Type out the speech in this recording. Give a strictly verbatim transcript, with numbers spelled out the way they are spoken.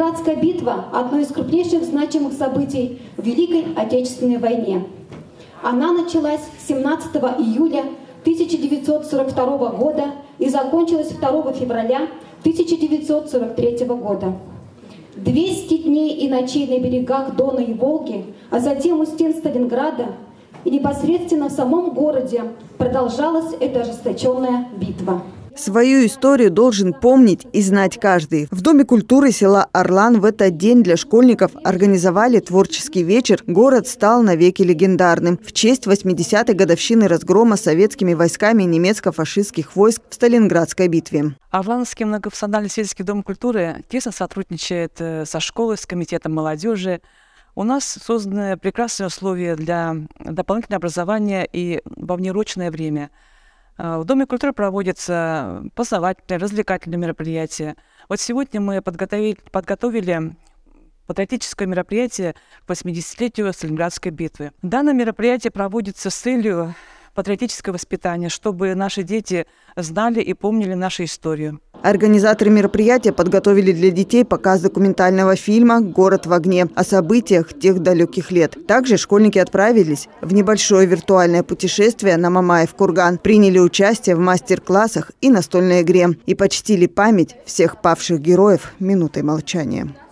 Сталинградская битва – одно из крупнейших значимых событий в Великой Отечественной войне. Она началась семнадцатого июля тысяча девятьсот сорок второго года и закончилась второго февраля тысяча девятьсот сорок третьего года. двести дней и ночей на берегах Дона и Волги, а затем у стен Сталинграда и непосредственно в самом городе продолжалась эта ожесточенная битва. Свою историю должен помнить и знать каждый. В Доме культуры села Орлан в этот день для школьников организовали творческий вечер «Город стал навеки легендарным» в честь восьмидесятой годовщины разгрома советскими войсками немецко-фашистских войск в Сталинградской битве. Орланский многофункциональный сельский дом культуры тесно сотрудничает со школой, с комитетом молодежи. У нас созданы прекрасные условия для дополнительного образования и во внеурочное время. В Доме культуры проводятся познавательные, развлекательные мероприятия. Вот сегодня мы подготовили, подготовили патриотическое мероприятие к восьмидесятилетию Сталинградской битвы. Данное мероприятие проводится с целью патриотического воспитания, чтобы наши дети знали и помнили нашу историю. Организаторы мероприятия подготовили для детей показ документального фильма «Город в огне» о событиях тех далеких лет. Также школьники отправились в небольшое виртуальное путешествие на Мамаев курган, приняли участие в мастер-классах и настольной игре и почтили память всех павших героев минутой молчания.